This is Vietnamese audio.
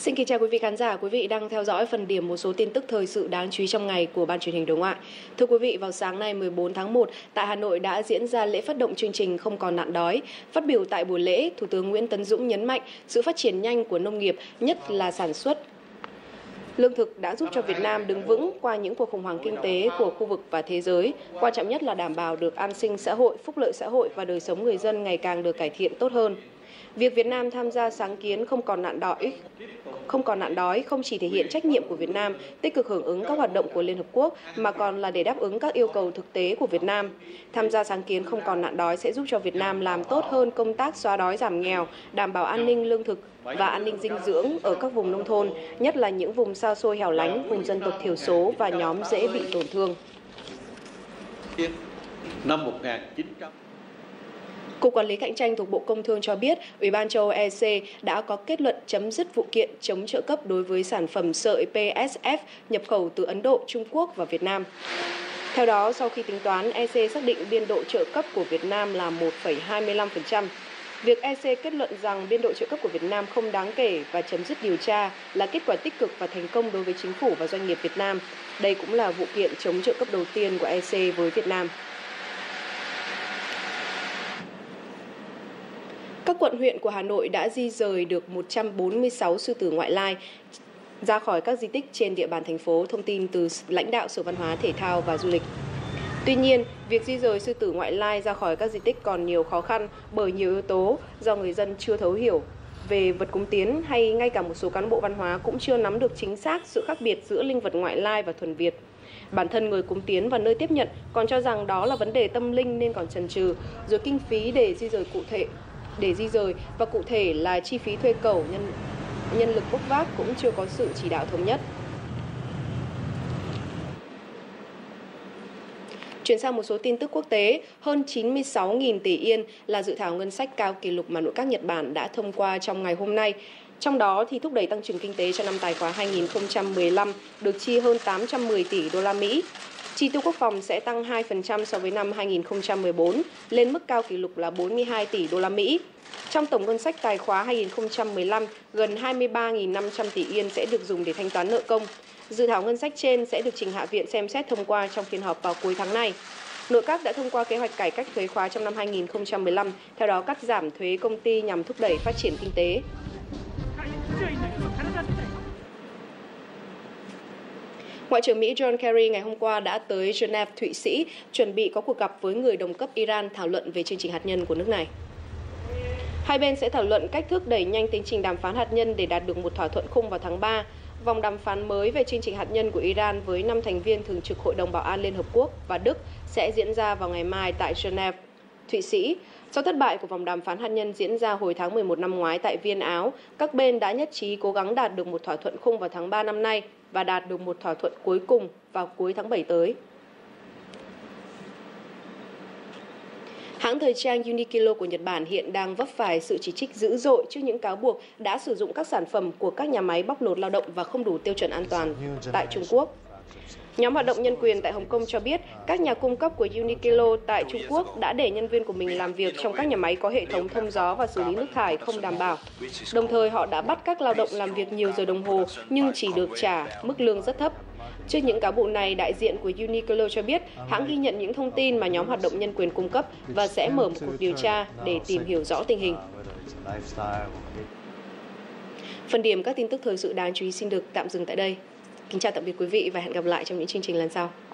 Xin kính chào quý vị khán giả, quý vị đang theo dõi phần điểm một số tin tức thời sự đáng chú ý trong ngày của Ban Truyền hình Đối ngoại. Thưa quý vị, vào sáng nay 14 tháng 1, tại Hà Nội đã diễn ra lễ phát động chương trình Không còn nạn đói. Phát biểu tại buổi lễ, Thủ tướng Nguyễn Tấn Dũng nhấn mạnh sự phát triển nhanh của nông nghiệp, nhất là sản xuất lương thực đã giúp cho Việt Nam đứng vững qua những cuộc khủng hoảng kinh tế của khu vực và thế giới. Quan trọng nhất là đảm bảo được an sinh xã hội, phúc lợi xã hội và đời sống người dân ngày càng được cải thiện tốt hơn. Việc Việt Nam tham gia sáng kiến Không còn nạn đói không chỉ thể hiện trách nhiệm của Việt Nam tích cực hưởng ứng các hoạt động của Liên Hợp Quốc mà còn là để đáp ứng các yêu cầu thực tế của Việt Nam. Tham gia sáng kiến Không còn nạn đói sẽ giúp cho Việt Nam làm tốt hơn công tác xóa đói giảm nghèo, đảm bảo an ninh lương thực và an ninh dinh dưỡng ở các vùng nông thôn, nhất là những vùng xa xôi hẻo lánh, vùng dân tộc thiểu số và nhóm dễ bị tổn thương. Năm 1900 Cục Quản lý Cạnh tranh thuộc Bộ Công Thương cho biết, Ủy ban châu Âu EC đã có kết luận chấm dứt vụ kiện chống trợ cấp đối với sản phẩm sợi PSF nhập khẩu từ Ấn Độ, Trung Quốc và Việt Nam. Theo đó, sau khi tính toán, EC xác định biên độ trợ cấp của Việt Nam là 1,25%. Việc EC kết luận rằng biên độ trợ cấp của Việt Nam không đáng kể và chấm dứt điều tra là kết quả tích cực và thành công đối với chính phủ và doanh nghiệp Việt Nam. Đây cũng là vụ kiện chống trợ cấp đầu tiên của EC với Việt Nam. Các quận huyện của Hà Nội đã di rời được 146 sư tử ngoại lai ra khỏi các di tích trên địa bàn thành phố, thông tin từ lãnh đạo Sở Văn hóa, Thể thao và Du lịch. Tuy nhiên, việc di rời sư tử ngoại lai ra khỏi các di tích còn nhiều khó khăn bởi nhiều yếu tố do người dân chưa thấu hiểu về vật cúng tiến hay ngay cả một số cán bộ văn hóa cũng chưa nắm được chính xác sự khác biệt giữa linh vật ngoại lai và thuần Việt. Bản thân người cúng tiến và nơi tiếp nhận còn cho rằng đó là vấn đề tâm linh nên còn chần chừ, rồi kinh phí để di rời và cụ thể là chi phí thuê cẩu, nhân lực bốc vác cũng chưa có sự chỉ đạo thống nhất. Chuyển sang một số tin tức quốc tế, hơn 96.000 tỷ yên là dự thảo ngân sách cao kỷ lục mà nội các Nhật Bản đã thông qua trong ngày hôm nay. Trong đó thì thúc đẩy tăng trưởng kinh tế cho năm tài khóa 2015 được chi hơn 810 tỷ đô la Mỹ. Chi tiêu quốc phòng sẽ tăng 2% so với năm 2014, lên mức cao kỷ lục là 42 tỷ đô la Mỹ. Trong tổng ngân sách tài khóa 2015, gần 23.500 tỷ yên sẽ được dùng để thanh toán nợ công. Dự thảo ngân sách trên sẽ được trình Hạ viện xem xét thông qua trong phiên họp vào cuối tháng này. Nội các đã thông qua kế hoạch cải cách thuế khóa trong năm 2015, theo đó cắt giảm thuế công ty nhằm thúc đẩy phát triển kinh tế. Ngoại trưởng Mỹ John Kerry ngày hôm qua đã tới Geneva, Thụy Sĩ, chuẩn bị có cuộc gặp với người đồng cấp Iran thảo luận về chương trình hạt nhân của nước này. Hai bên sẽ thảo luận cách thức đẩy nhanh tiến trình đàm phán hạt nhân để đạt được một thỏa thuận khung vào tháng 3. Vòng đàm phán mới về chương trình hạt nhân của Iran với 5 thành viên thường trực Hội đồng Bảo an Liên Hợp Quốc và Đức sẽ diễn ra vào ngày mai tại Geneva, Thụy Sĩ. Sau thất bại của vòng đàm phán hạt nhân diễn ra hồi tháng 11 năm ngoái tại Viên, Áo, các bên đã nhất trí cố gắng đạt được một thỏa thuận khung vào tháng 3 năm nay và đạt được một thỏa thuận cuối cùng vào cuối tháng 7 tới. Hãng thời trang Uniqlo của Nhật Bản hiện đang vấp phải sự chỉ trích dữ dội trước những cáo buộc đã sử dụng các sản phẩm của các nhà máy bóc lột lao động và không đủ tiêu chuẩn an toàn tại Trung Quốc. Nhóm hoạt động nhân quyền tại Hồng Kông cho biết các nhà cung cấp của Uniqlo tại Trung Quốc đã để nhân viên của mình làm việc trong các nhà máy có hệ thống thông gió và xử lý nước thải không đảm bảo. Đồng thời họ đã bắt các lao động làm việc nhiều giờ đồng hồ nhưng chỉ được trả mức lương rất thấp. Trước những cáo buộc này, đại diện của Uniqlo cho biết hãng ghi nhận những thông tin mà nhóm hoạt động nhân quyền cung cấp và sẽ mở một cuộc điều tra để tìm hiểu rõ tình hình. Phần điểm các tin tức thời sự đáng chú ý xin được tạm dừng tại đây. Kính chào tạm biệt quý vị và hẹn gặp lại trong những chương trình lần sau.